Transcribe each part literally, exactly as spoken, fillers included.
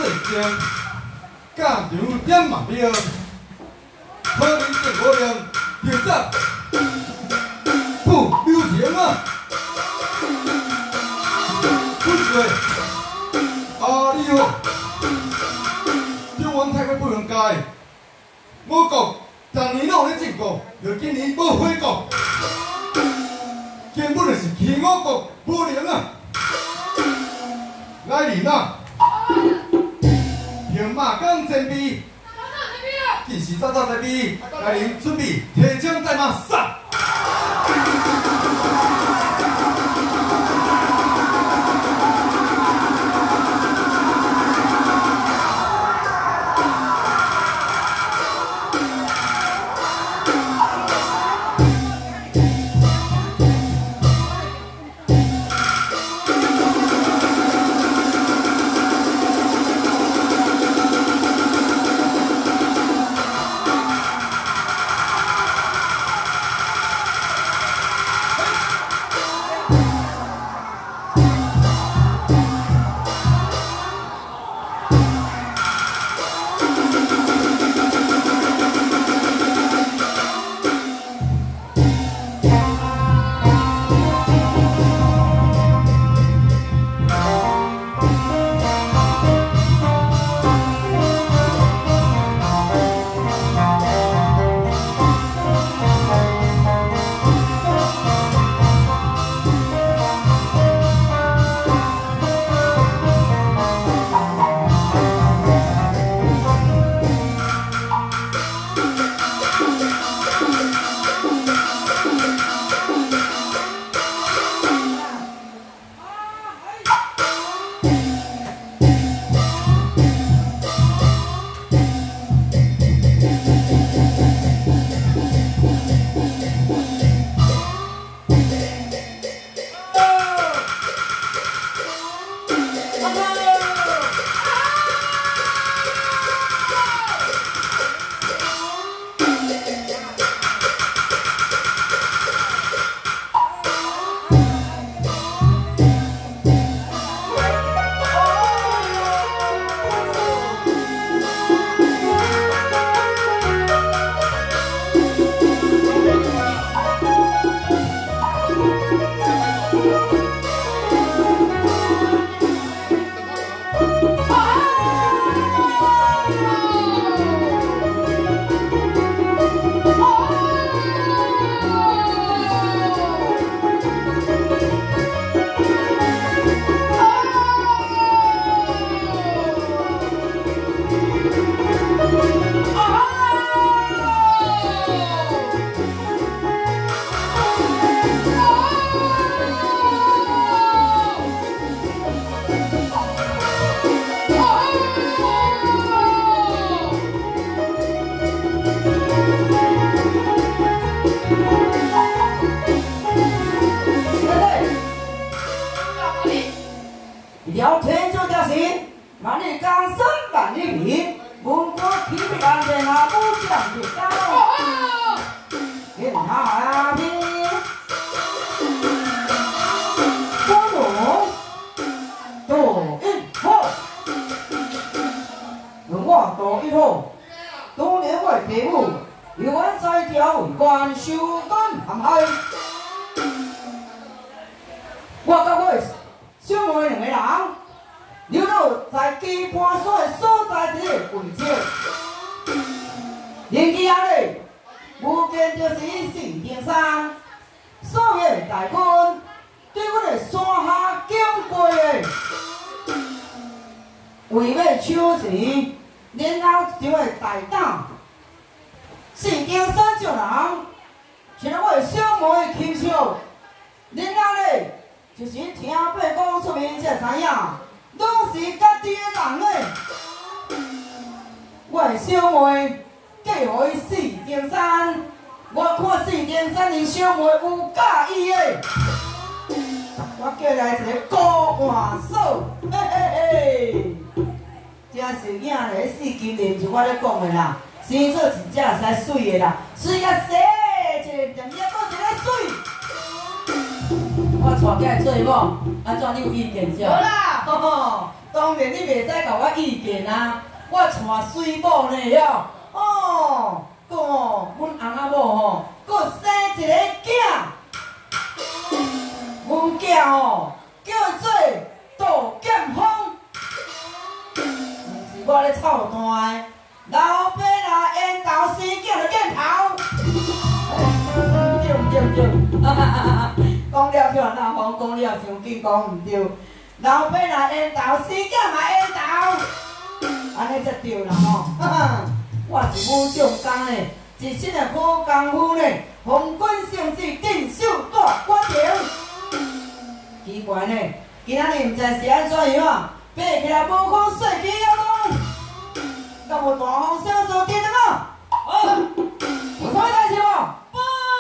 情，家常点嘛兵，可能见无量，就则不留情啊！不是，啊你好，中原太过不能改，我国昨年有咧进国，就今年无回国，根本就是欺我国无能啊！来人啊！用马钢前臂，见时早早在臂，来人准备提枪带马杀！ 聊天就叫行，万里江山万里平，文国体育安全啊，不讲就高。天下平，光荣多一号，文化多一号，多年为队伍，有安在调为官，修干含海。我甲我小妹两个人，留到在基盘所的所在地的位置。年纪仔咧，无见就是四顶山，所有的大军对阮的山下敬过的，为要抢钱，然后就会大胆。四顶山上人，像我的小妹轻笑，然后咧。就是听爸讲出面才知影，拢是家己的人嘞。我的小妹嫁互伊四顶山，我看四顶山的小妹有介意的，我叫来一个高换手，嘿嘿嘿，真是囝咧，四金莲就我咧讲的啦，生做一只使水的啦，水甲洗一个，连叶搁一个水。 我带起来做某，安怎你有意见无啥？ 啦， 吼吼，当然你袂使甲我意见啊！我带水某呢哟，哦，搁吼，阮翁仔某吼，搁生一个囝，阮囝吼叫做杜剑锋，毋是我咧操蛋的。老爸若缘投生囝就见头，对对对，哈哈哈哈！讲了叫哪方，讲了伤紧，讲毋对。老爸若缘投生囝嘛缘投，安尼才对啦吼！哈哈，我是武将公呢，一身的好功夫呢，红军胜势，镇守大关城。奇怪呢，今仔日毋知是安怎样啊，爬起来无看细起了拢。敢无大风小雨记得无？好，有啥代志无？报。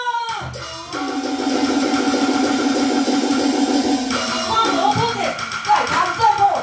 光头出去，在场政府。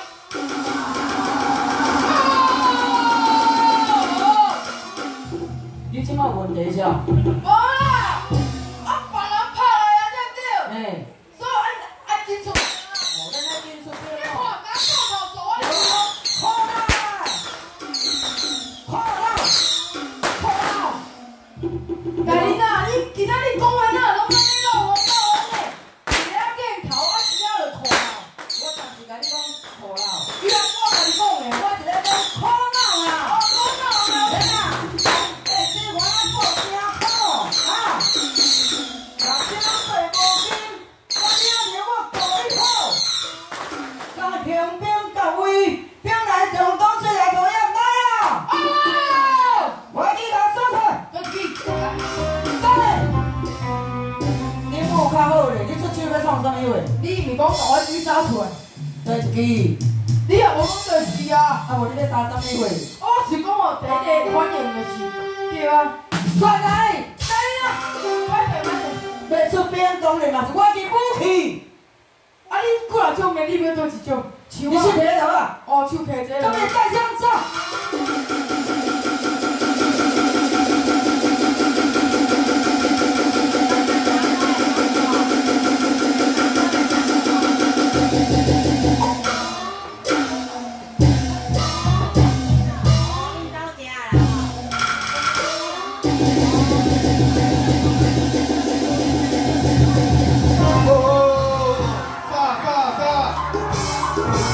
你即摆有问题啥？ 无啦，啊，别人拍来啊，对不对？ 嘿， 所以爱爱紧出。 哦，咱来紧出你去看， 咯。 咱做头做啊， 靠啦！靠啦！靠啦！ 但你呐，你今仔日讲话呐，拢安尼咯，我讲安尼，一个镜头啊，时仔就拖啦。 我暂时甲你讲靠啦。 伊若我甲你讲诶， 我是咧讲靠啦啦。 哦，讲到啦， 人啊，这是我做正好啊！若这做无紧，我领着我大你好。当平兵到位，兵来将东西来讨厌来啊！ 哦， 我去甲说出。 我记得。 等下，你有较好咧，你出手要创啥物话？ 你毋讲甲我举手出来， 对一支， 你也无讲就是啊。 啊无你要杀啥物话？ 我是讲哦，第一个反应就是对啊。 快来！ 知啦，歹势歹势。 要出兵当然嘛是我的武器。 啊，你几啊种的？你要倒一种？手你是啊？ 铁头啊？ 哦，手摕这今个。 日带枪走。 哦，杀杀杀！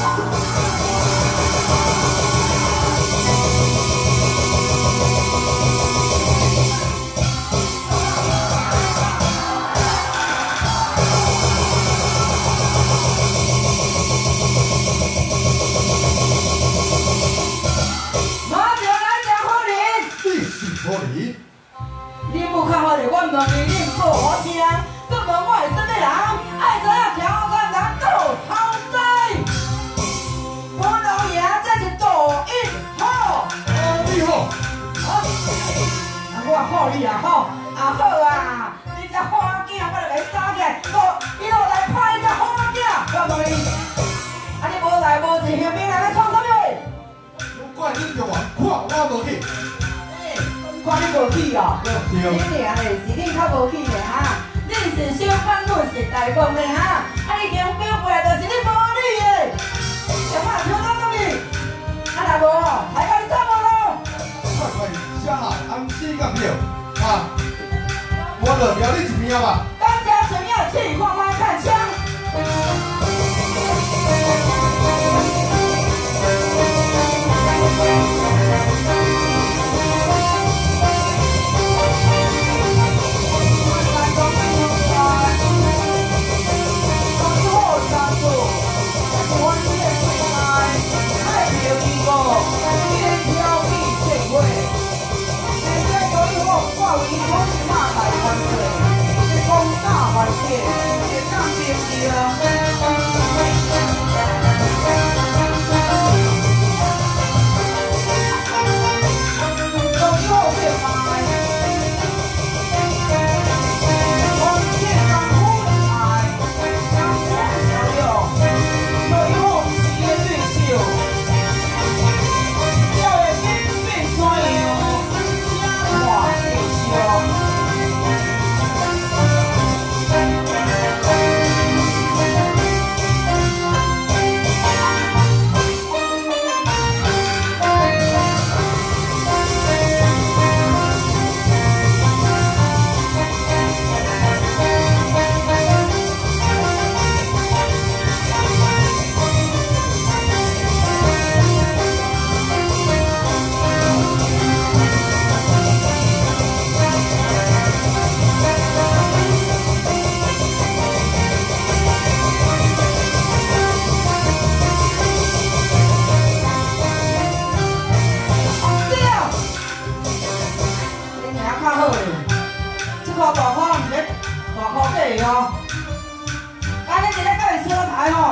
马上来吃好人。 你是何人？ 你有较好咧，我问你，你唔好好听，搁问我是什么人？爱知影挑战人斗讨债。我老爷这是杜一好。 啊，你好， 啊，我好你啊好，啊好啊，你这花囝我就来杀起来，我伊落来拍这花囝，我问你，啊你无来无去，乡兵来要创啥物话？ 我怪你着话，看我无去。 哎，看你无去哦， 对你俩嘞是你较无去嘞哈，你是小反论是大讲嘞哈，啊你乡兵过来就是你无理的，有嘛挑战什么？啊若无哦，还甲你走无咯？ 快快写下按时间表，啊，我就撩你一命吧。 当家怎样气矿来看枪？我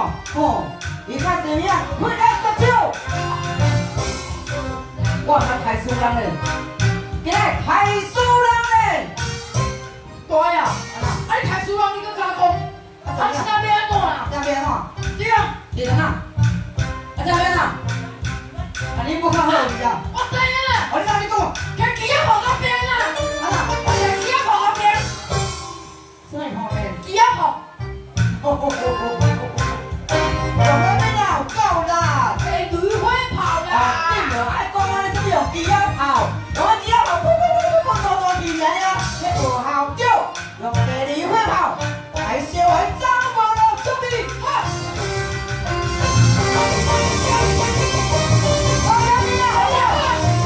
吼，伊较侪命，会来得手。我较太输人嘞，今日太输人嘞。 对啊，啊你太输人，你搁甲我讲，啊现在要安怎啦？ 这边吼， 对啊， 是人啊，啊这边啊，啊你不看好是啊？ 我知影啦， 我你哪里讲？ 开机啊跑那边啦， 啊啦， 开机啊跑那边， 什么旁边？ 机啊跑， 哦哦哦哦哦！我那边啦，够啦。 哎驴会跑啊， 啦， 你着爱讲安尼怎么用机啊跑？用机啊跑，噗噗噗噗噗，多多气人啊！你无效叫用第二会跑，来小孩走无路准备好。我跟你啊，好了。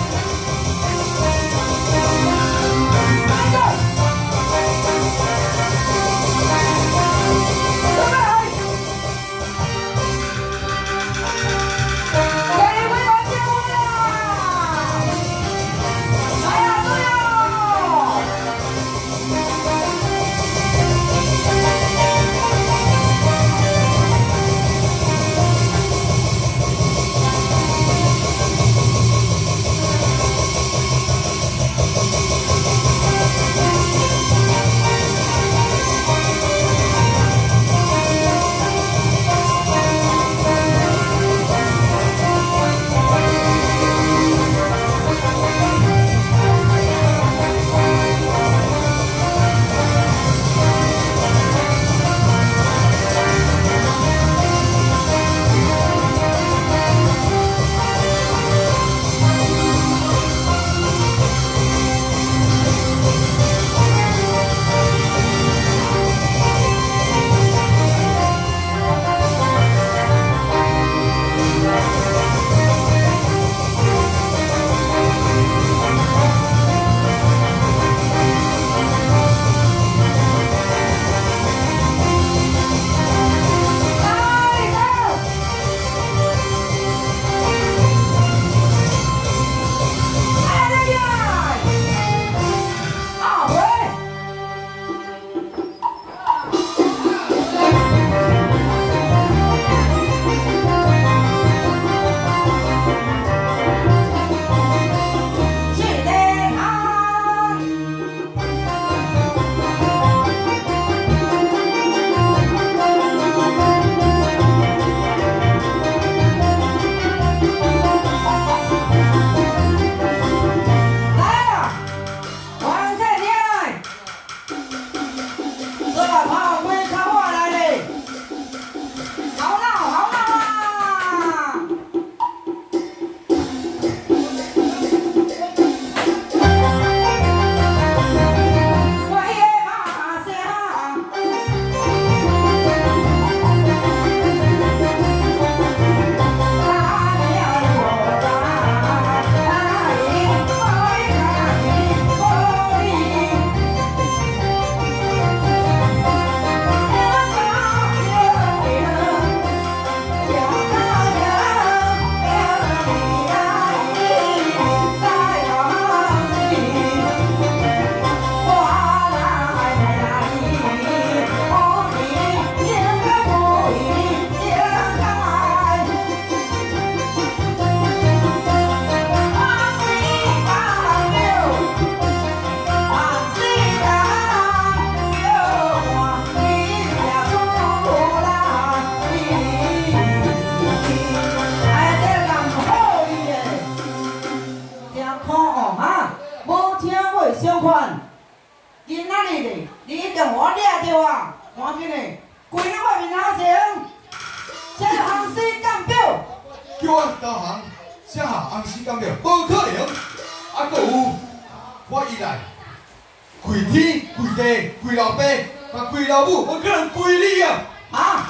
叫我投降，写下红丝讲着无可能，啊，搁有我一来跪天跪地跪老爸，甲跪老母，我可能跪你啊！ 啊！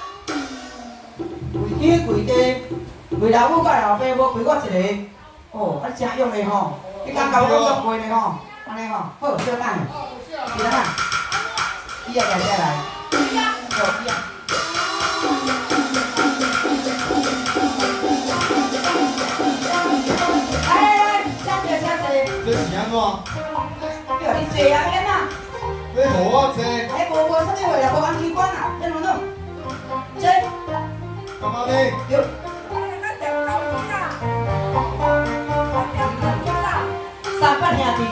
跪天跪地跪老母甲老爸，无跪我一个。哦，啊真用的吼，你敢甲我讲足跪的吼，安尼吼，好小等下，是啦，伊也来再来，好，伊啊。 这是安怎？ 叫你坐啊，免啊！ 要互我坐？ 哎，无无啥物话啦，无安机关啦，变啷弄？坐。 安尼。 对。三八兄弟，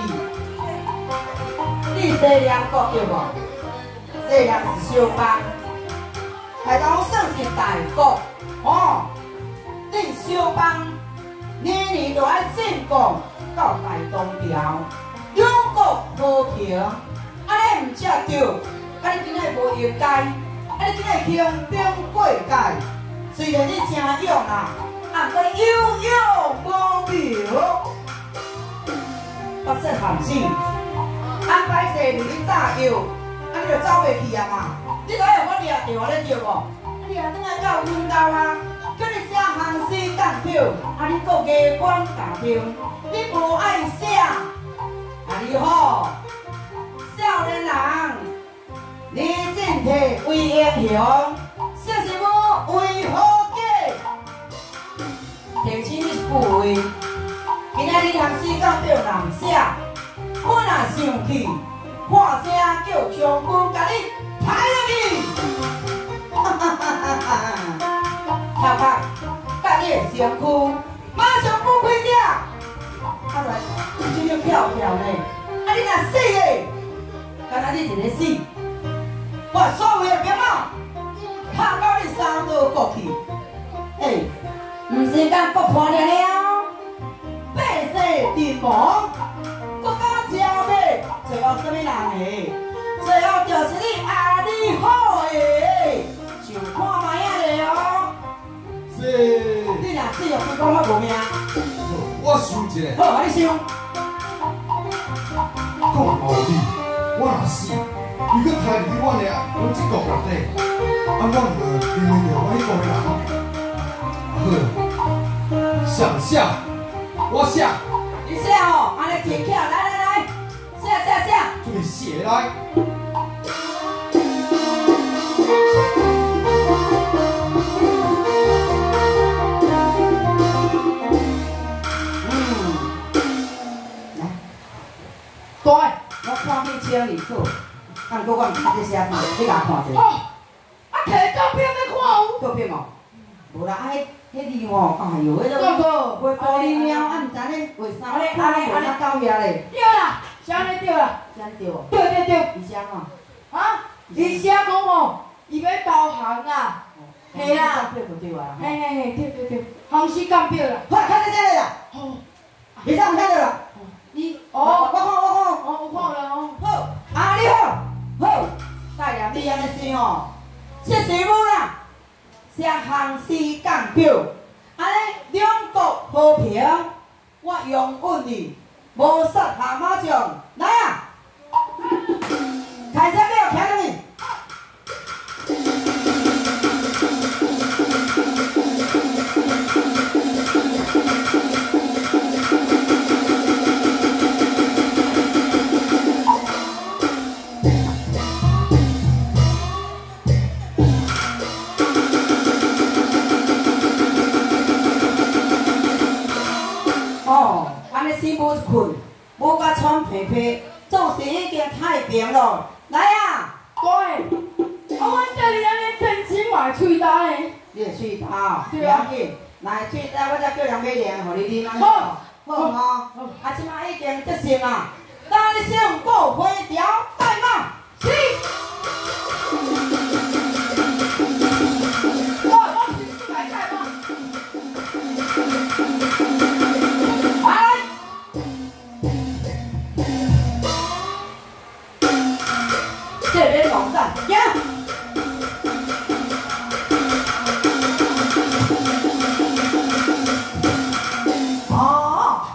你西凉国对无？西凉是小邦，台东算是大国，哦。恁小邦年年都爱进贡到大东条，两国和平，安尼毋才对。啊，你今日无应该，啊，你今日轻兵过界，虽然你真勇啊，啊，过你有勇无妙。我说含死，安排坐入去炸药，啊，你就走袂去啊嘛？你都要我掠着啊，你对无？啊，掠转来到阮兜啊，叫你写行诗干票，啊，你搁牙关打听，你无爱写，啊，你好，少年人，你真体为英雄，说什么为何解？提醒你一句话。今仔日行诗干票人写，我若生气，喊声叫将军甲你抬落去。哈哈哈哈哈！跳拍，甲你的身躯马上不开只。啊来，你这样跳跳呢？啊你若死嘞，敢若你一个死，我所有的兵马拍到你三刀过去。哎，毋是讲国破了了。百世阵亡，国家朝尾，最后什么人的？最后就是你阿里好的，就看卖啊了。 是。 你若死哦，你讲我无命。 我想一下。 好，你想。 讲后日，我若死，如果抬入阮的阮这国内底，啊，阮就面对着我迄个人。好，想象。我写， 你写哦，安尼提起来，来来来，写写写， 准备写来。 嗯，来，对，我看你请你做，啊，不过我毋知这写啥，你甲我看者。 哦，啊，摕照片在看有。 照片哦，无啦，啊，迄。迄字吼，哎呦，迄个会玻璃猫，啊，毋知你为啥我看无那到遐咧？ 对啦，是安尼对啦， 是安尼对无？ 对对对， 伊啥哦？ 啊，伊写讲吼，伊要投降啊，系啦， 照片就对啊。 嘿嘿嘿，对对对，行尸干票啦。 快开始写咧啦！ 好， 你啥唔看到啦？ 你哦，我看我看， 哦，我看了哦。 好，啊你好，好，大爷你安尼生哦，说什么啦？写行尸干票。安尼两国和平，我用稳你，无杀下马将，来啊！开车给我开入去。哦，安尼死无一困，无甲喘皮皮，总是已经太平咯。来啊！ 对，啊，阮叫你安尼真心嘛喙焦的。 你的喙焦， 对啊。 了解。来喙焦，我才叫人买凉，互你啉安尼。 好， 好吼。啊，即摆已经接成啊，等你先过回调带嘛。是。 我我是来带嘛。 来。这边网站，行。哦。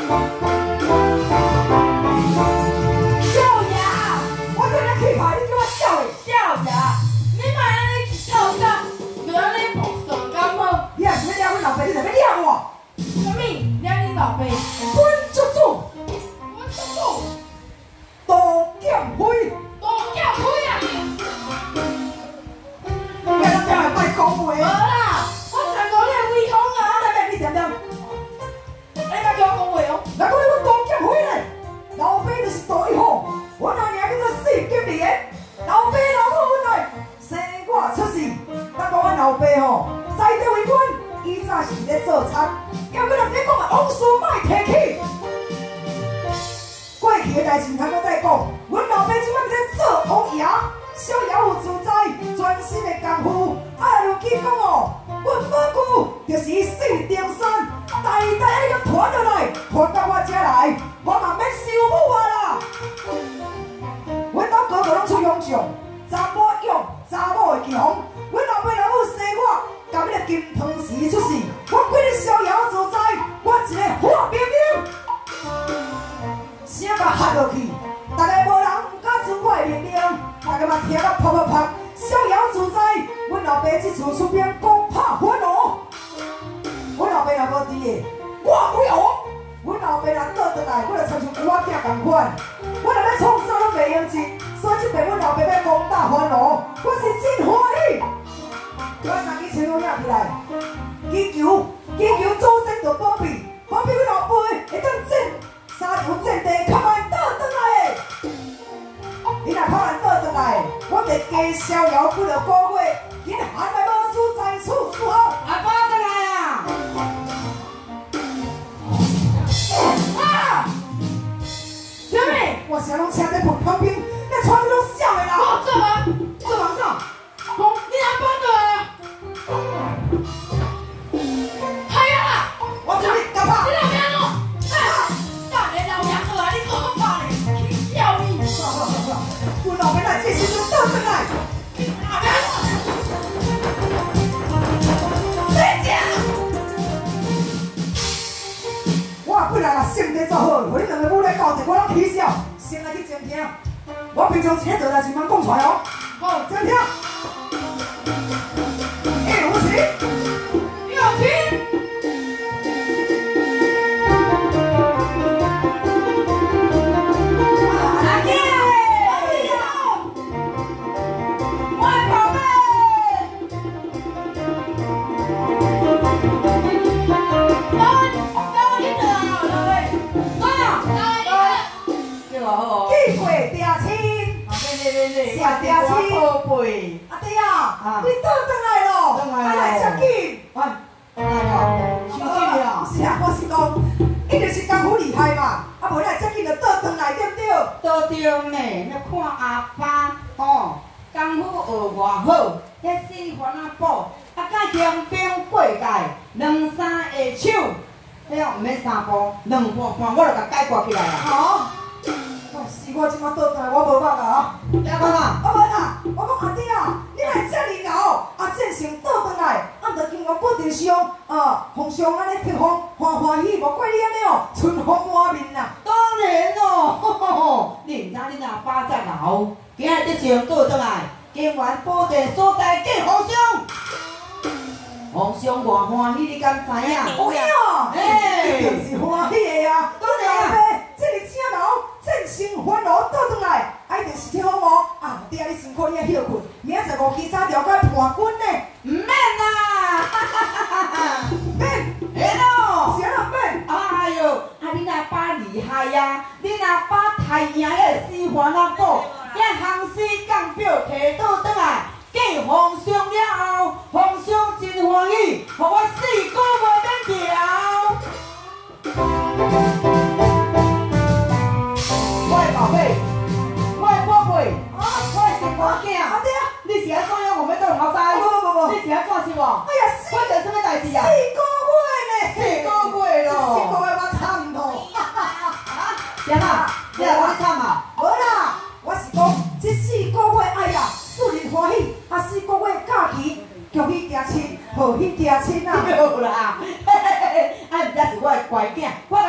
少爷， 我这个气派，你叫我笑的。 少爷，你莫安尼一套衫，就安尼扑上敢无？ 你若是要掠阮老爸，你就要掠我。 什么？掠你老爸？ 本叔祖， 我叔叔， 杜剑辉， 大叫开啊！ 你咱这来卖讲话。 无啦，我才讲你的威风啊！ 在咩？你点点？ 你莫叫我讲话哦。 来讲你我杜剑辉咧，老爸就是杜一号，我阿娘叫做四金莲，老爸老母阮来生我出世，咱讲阮老爸吼，在地为官，伊早是咧做贼，要搁人咧讲啊，往事莫提起。过去的代志，通我再讲。阮老爸即摆咧做王爷，逍遥有自在，专心的功夫。啊，如去讲哦，阮母舅就是伊四顶山，代代安尼个传落来，传到我遮来，我嘛免收母啊啦。阮兜哥哥拢出洋将，查某勇，查某会强。阮老爸老母生我，甲迄个金汤匙出世，我规日逍遥自在，我一个好兵兵。声甲吓落去，逐个无人毋敢尊我的命令，逐个嘛听甲啪啪啪，逍遥自在。阮老爸即次出兵攻破火炉，阮老爸若无伫个，我有王。阮老爸若倒转来，我就亲像有我囝共款，我若要创啥拢袂用钱，所以即摆阮老爸要攻打火炉，我是真欢喜。我三支枪拢领起来，祈求祈求祖先着保庇，保庇阮老爸会当战。三场战地靠咱倒转来的，你若靠咱倒转来，我得加逍遥几落个月，今喊来无事在厝伺候。 阿爸转来啊！啊！小妹， 我是拢请在旁旁边，你穿这种笑的啦。 我做啊！ 做忙啥？ 讲你阿爸转来啊！系啊啦！ 我叫你干嘛？ 你老娘哦！大年老娘过来，你讲我爸嘞，去笑你！ 阮老爸来这时阵倒转来， 阿娘，别讲！ 我本来若性格做好，互你两个母来交代，我拢起笑，先来去监听。我平常请做代志莫讲出来哦。好，监听。一如其， 有情。阿姐，我的宝贝。老老你得啊，老魏，对啊，对啊，好。 机会定亲。 对对对对， 谢谢亲宝贝。 阿弟啊，你倒转来咯， 倒来咯啊来遮紧。 哎，来哦，手机啊。 是啊，我是讲，伊就是功夫厉害嘛，啊无你来遮紧就倒转来，对不对？ 都对呢，你看阿爸吼，功夫学偌好，迄四环啊宝，啊甲雄兵过界，两三下手，迄个毋免三步，两步半我就甲解决起来啦。 好，是我即马倒转来，我无捌啊。 你讲啊？ 我无啦，我讲阿弟啊，你来遮尔熬，啊战胜倒转来，啊着经过不定上，啊皇上安尼贴封，欢欢喜，无怪你安尼哦，春风满面啦。 当然咯，你毋知恁阿爸遮老，今日得上倒转来，今晚保定所在见皇上。皇上偌欢喜，你敢知影？ 有影哦， 哎一定是欢喜的啊。 当然啊老爸，这个请老战胜烦恼倒转来，啊一定是贴封哦。啊，弟啊，你辛苦，你要休困，明仔载五起三条该盘滚呢。 毋免啦，哈哈哈哈！ 免， 免咯。 是安怎免？ 哎呦，啊恁阿爸厉害呀！恁阿爸太赢迄个四环阿宝，遐行死杠表摕倒转来，见皇上了后，皇上真欢喜，互我四个月免调。我的宝贝，我的宝贝， 啊， 我的心肝囝， 阿弟啊， 你是安怎样？我要倒头栽？ 不不不不你是安怎是无？ 哎呀，四我做什么代志啊？ 四个月呢？ 四个月咯。 四个月我惨咯。 点啊？你来我惨啊？ 无啦，我是讲这四个月，哎呀，使人欢喜，啊四个月假期，叫去行亲，好去行亲啊。 有啦，嘿嘿嘿，啊，毋则是我的乖囝，我来讲，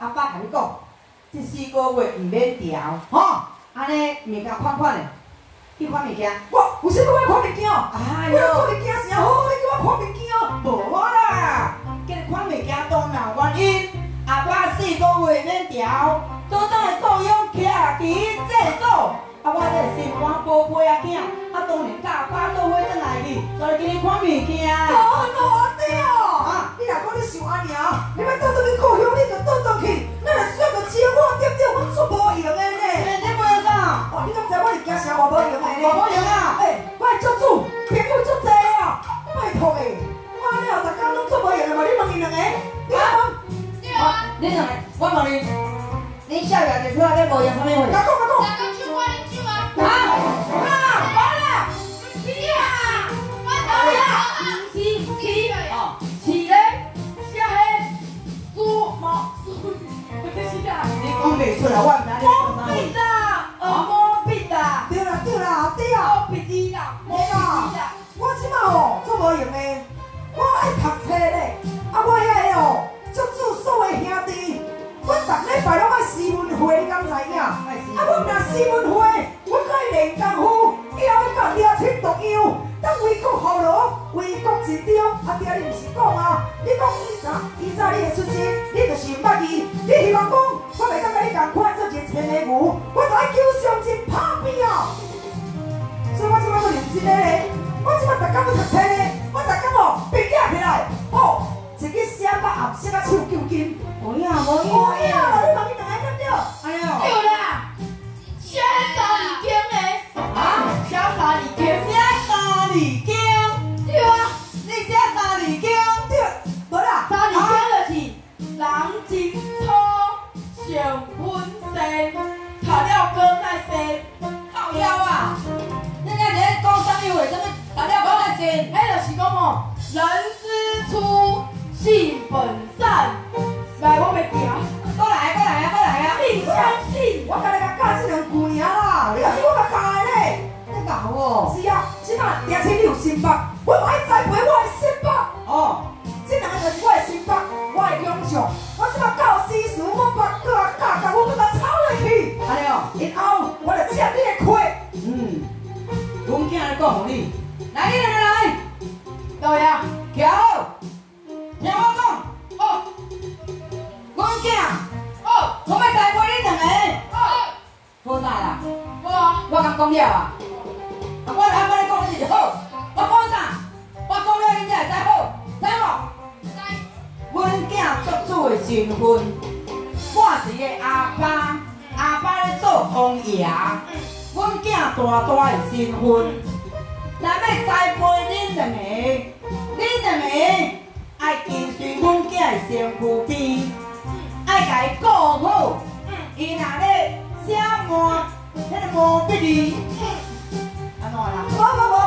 阿爸甲你讲，这四个月毋免调，吼，安尼物件款款的，去看物件。 我有啥物要看物件？ 哎我要哟， 看物件是好，你叫我看物件。 无啦，叫你看物件当然原因，阿爸四个月免调，倒当的雇佣徛伫制作。啊，我这心肝宝贝仔囝，啊当然甲阿爸做伙转来去，所以今日看物件。 哦，阿弟哦， 啊， 你若讲你想安尼啊，你要倒倒去故乡，你就倒倒去，咱若需要着钱，我点点我出无用的呢。 哎，你无用啥？ 哦，你敢知我是惊啥话无用的呢？ 无无用啊！ 哎，我的足主朋友足济啊，拜托诶，我安尼哦，逐工拢做无用的，无你问伊两个，你讲， 我你两个，我问你，你少爷就出来咧无用啥物货？ 甲讲甲讲。 大家去我啉酒啊！ 啊啊！ 完了， 是啊，我倒了， 是是哦，是咧，是啊嘿，猪毛猪，这是啊，你讲袂出来，我毋知你讲啥必啦， 哦，毛笔啦， 对啦对啦，阿弟啊， 毛笔字啦，毛笔嘿啦字啦， 我即马吼做无用的，我爱读册咧，啊我遐个吼，足主所有兄弟，我逐礼拜拢爱诗文会，你敢知影？啊我若诗文会，我甲伊练功夫，以后甲抓亲独样，当为国服劳，为国尽忠。阿爹你毋是讲啊？你讲以前以前你会出身，你就是毋捌字，你希望讲我袂当甲你共款做一个青的牛，我就爱求上进拍拼啊！所以我即摆做认真的咧，我即摆逐工要读册咧，我逐工吼闭眼起来，吼，一日写到暗时啊手抽筋， 无影无影， 有影啦！你问伊两个对不对？ 哎呦， 对啦，潇洒已经诶， 啊， 潇洒已经， 写三字经， 对啊， 你写三字经， 对，无啦， 三已经就是人真粗，上分身，烤了哥再生， 靠腰啊！你今日讲啥物话？啥物？大家讲在先。 迄就是讲吼，人之初，性本善。来，我袂行， 过来，过来啊，过来啊！ 请相信。 我甲你甲教这两句尔啦，你若是我甲教的咧。 你搞哦。 是啊，即摆抓亲你有心腹，我嘛爱栽培我的心腹。 哦。 这两个就是我的心腹，我的英雄。我即摆教诗词，我把教啊教教，我把它抄落去。 安尼哦。 然后我就接你的气。 嗯。阮囝咧讲互你，来，你两个来， 对呀， 徛好，听我讲。 哦阮囝， 哦我要栽培你两个， 哦， 好啥啦？ 我啊， 我甲讲了啊。啊，我安尼讲你就好。我讲啥？我讲了你才会知好，知无？ 知， 阮囝做主的身份，我是个阿爸，阿爸咧做皇爷。阮囝大大的身份，若要栽培恁两个，恁两个爱跟随阮囝的身躯边，爱甲伊顾好。伊若咧写毛，迄个毛笔字，安怎啦？ 无无无，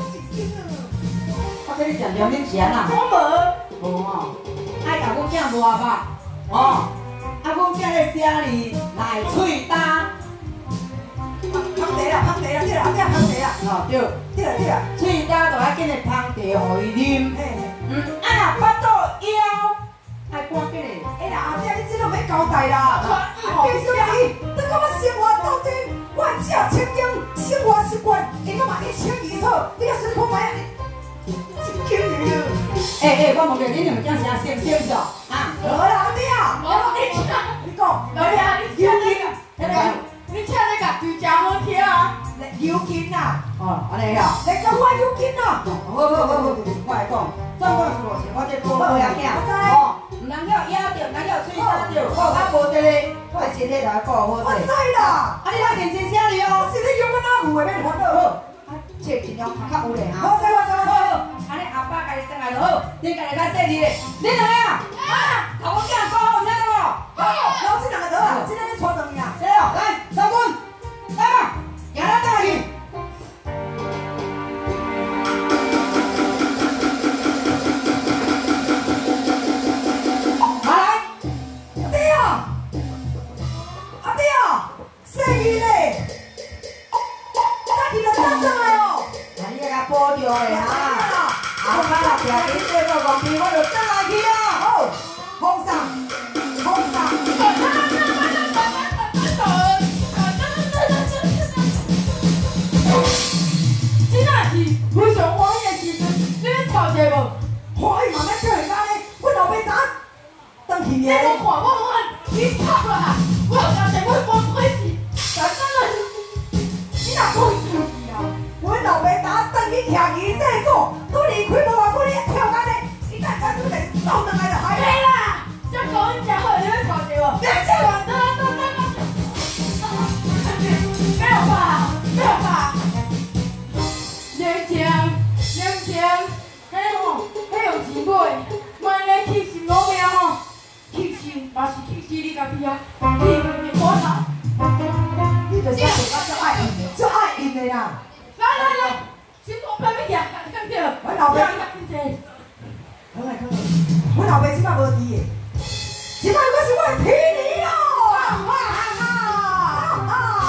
我跟你讲聊恁钱啦。 我无， 无哦，爱甲阮囝磨吧，哦，啊，阮囝咧写字来喙焦， 香茶啦，香茶啦，对啦，对啦，香茶啦， 哦对， 对啦对啦， 喙焦就爱紧个芳茶互伊啉， 嘿。 嗯，啊若巴肚枵，爱赶紧个， 哎啦，阿爹，你这都免交代啦！别小气，你讲我生活斗阵，我食清净生活习惯，会个嘛一清二楚，你个水看卖啊！真惊你啊！ 诶诶，我问着恁两个囝是啊，先先是哦，啊， 好啦，阿爹啊， 我你请， 你讲， 老弟啊，你请那个， 那个你请那个最正好听啊， 有劲呐， 哦，安尼哦， 你讲我有劲呐， 好好好好好，我来讲，总共是偌钱，我这多好仔囝，哦，毋通叫枵着，毋通叫喙焦着，哦，啊无得咧，我的身体就要顾好我势。 知啦， 啊，你来认真写哩哦。 是你用个哪有的免烦恼？ 好，啊，册尽量读较有咧我哈。 知我知我知。 好好，安尼阿爸家己转来就好，你家己较细致咧。你两个啊，啊，甲我囝讲好，听到无？ 好，然后这两个得啊，今天你带等你啊。 对哦，来，三军，来吧，行咱转来去。好来， 阿弟啊，阿弟啊，生意嘞，家己就站上来哦。 啊，你个甲保着咧哈。阿爸若拚你做个公平，我就转来去啊。 好，皇上，皇上。 呀，你你我操！ 你就是我足爱因的，足爱因的啦。 来来来，先我拍拍呀，看到？ 我老爸， 快快来快来，我老爸即摆无伫的，即摆我是我的天理哦！哈哈哈哈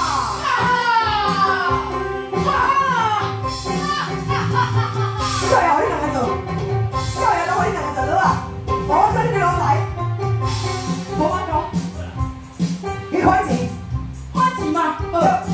哈！少爷，你两个做，少爷都我你两个做好啊！我做你个老财， 无法讲， 你款钱， 款钱嘛，好。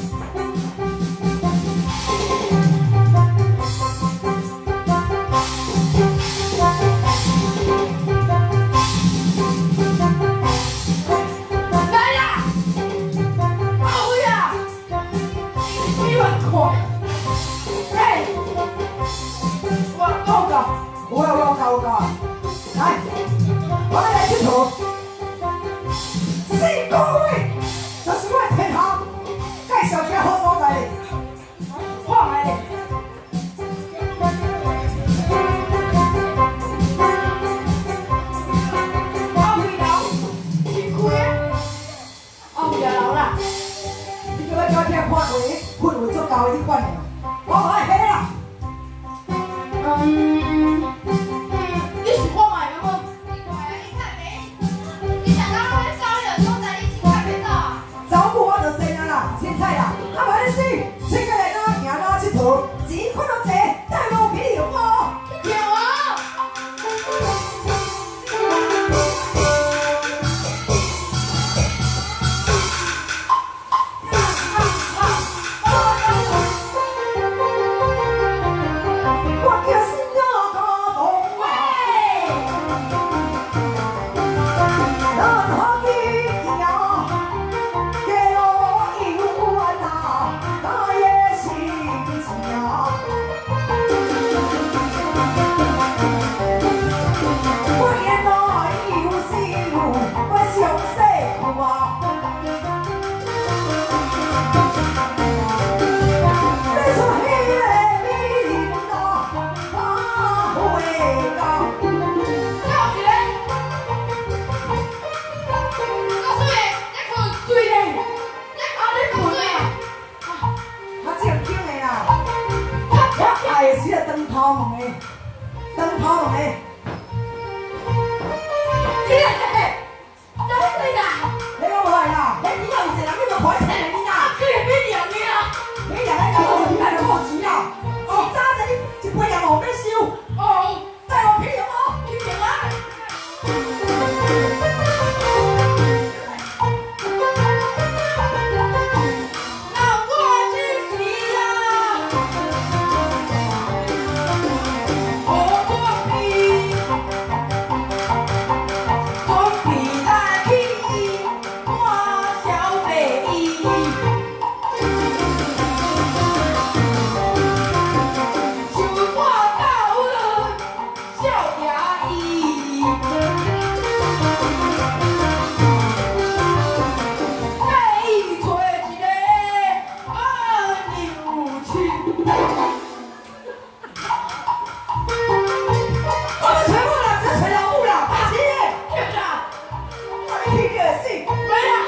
我有我教我教，来，我哋来佚佗。四个位，就是我的天堂，介绍一个好所在。看下咧。 后面楼，新开啊，后面楼啦。 你叫我叫听看话，氛围足够的，你管的。我爱黑啦。 嗯。 凊彩啦，啊无你死，请个来哪行哪佚佗，钱看到济，带路俾你用哦。 去叫我。 我叫心那个动啊，任何一样，给我一碗呐，那也心情啊。我原来有心路，我详细看。你说迄个美人啊，啊会讲。 叫一个，告诉你，你困睡咧，你啊你困咧， 较正经的啦，我爱的是个长头毛的，长头毛的。 这个，怎么睡啦？ 你讲无来啦？你以后是人，你就看钱的你啦。 这个比两年啊。 你人来搞，你来就冇钱啦。哦，早晨你一杯也无要收， 哦， 带我屁用哦。 去叫啊。那我只是啊，我作弊，作弊来去，我小白衣。想我到了少牙医，该找一个安牛亲。 我们全部啦，只找老母啦，八七的， 对啦， 我你听个死。 没啦。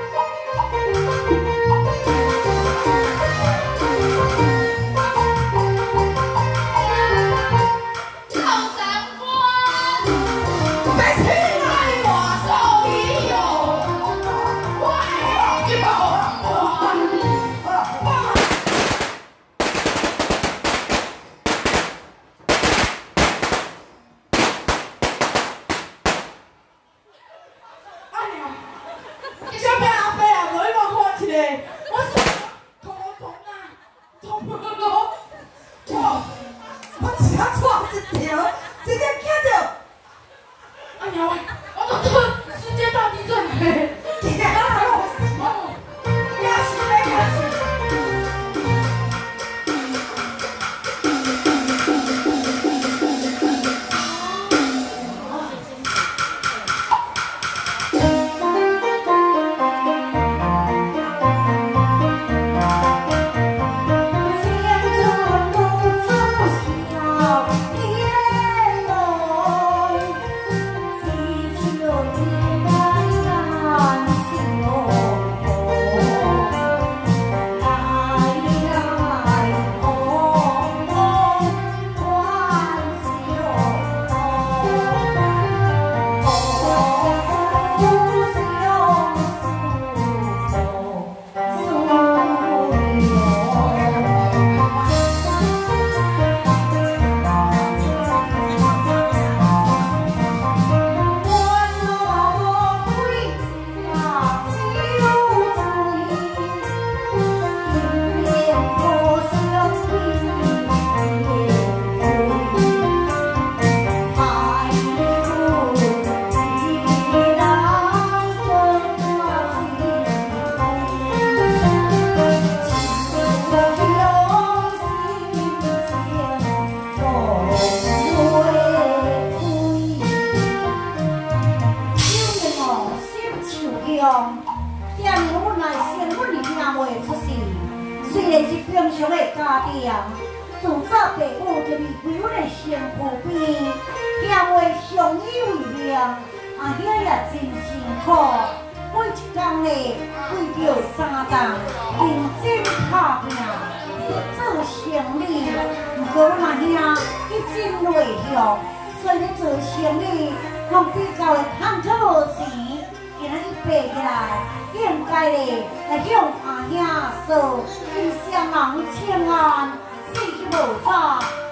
赵三官， 别气啦！ 爱我手艺有，我爱你不我。哎呀，小别阿伯啊，无你我看一个，我是头痛啊，痛不落。哇！ 我只要错一条，直接见到， 哎呀，我都这时间到底在哪？ 直接打来我。 哦，压死嘞，压死！ 天店里阮来先，阮儿兄袂出世，虽然是平常的家庭，自早爸母就离开阮的身躯边，兄妹相依为命，阿兄也真辛苦，每一天嘞为着三顿，认真打拼，做生意。不过阮阿兄伊真内向，所以咧做生意，拢比较会趁出无钱。今仔日爬起来，应该咧来向阿兄说，伊双人千安，死去无早。